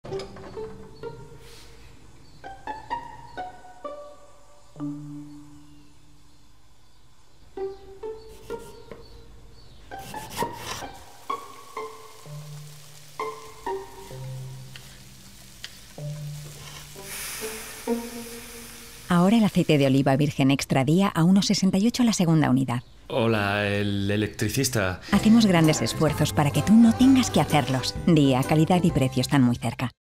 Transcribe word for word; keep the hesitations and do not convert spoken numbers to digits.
Ahora el aceite de oliva virgen extra día a uno sesenta y ocho la segunda unidad. Hola, el electricista. Hacemos grandes esfuerzos para que tú no tengas que hacerlos. Día, calidad y precio están muy cerca.